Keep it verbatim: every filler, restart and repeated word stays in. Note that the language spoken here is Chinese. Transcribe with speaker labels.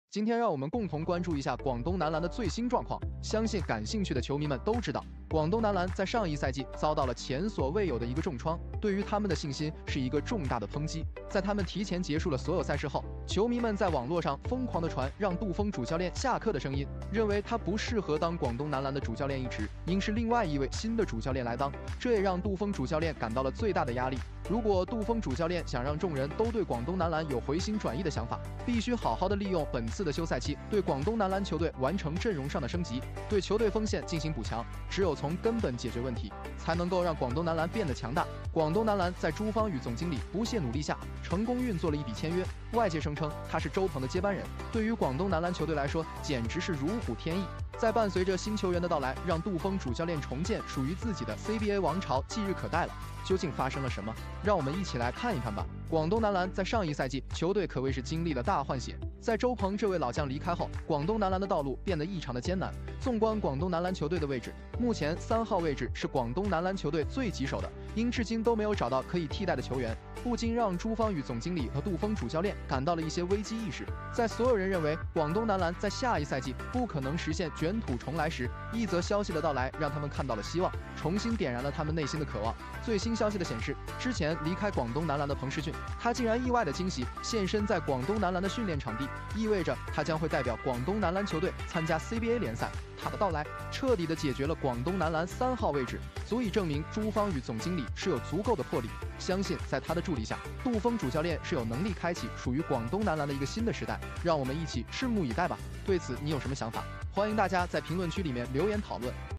Speaker 1: 今天让我们共同关注一下广东男篮的最新状况。相信感兴趣的球迷们都知道，广东男篮在上一赛季遭到了前所未有的一个重创，对于他们的信心是一个重大的抨击。在他们提前结束了所有赛事后，球迷们在网络上疯狂地传让杜锋主教练下课的声音，认为他不适合当广东男篮的主教练一职，应是另外一位新的主教练来当。这也让杜锋主教练感到了最大的压力。如果杜锋主教练想让众人都对广东男篮有回心转意的想法，必须好好的利用本次的休赛期，对广东男篮球队完成阵容上的升级，对球队锋线进行补强。只有从根本解决问题，才能够让广东男篮变得强大。广东男篮在朱芳雨总经理不懈努力下，成功运作了一笔签约，外界声称他是周鹏的接班人，对于广东男篮球队来说，简直是如虎添翼。在伴随着新球员的到来，让杜锋主教练重建属于自己的 C B A 王朝即日可待了。究竟发生了什么？让我们一起来看一看吧。广东男篮在上一赛季，球队可谓是经历了大换血。在周鹏这位老将离开后，广东男篮的道路变得异常的艰难。纵观广东男篮球队的位置，目前三号位置是广东男篮球队最棘手的，因至今都没有找到可以替代的球员，不禁让朱芳雨总经理和杜锋主教练感到了一些危机意识。在所有人认为广东男篮在下一赛季不可能实现卷土重来时，一则消息的到来让他们看到了希望，重新点燃了他们内心的渴望。最新消息的显示，之前离开广东男篮的彭世俊，他竟然意外的惊喜现身在广东男篮的训练场地，意味着他将会代表广东男篮球队参加 C B A 联赛。他的到来彻底的解决了广东男篮三号位置，足以证明朱芳雨总经理是有足够的魄力。相信在他的助力下，杜锋主教练是有能力开启属于广东男篮的一个新的时代。让我们一起拭目以待吧。对此你有什么想法？欢迎大家在评论区里面留言讨论。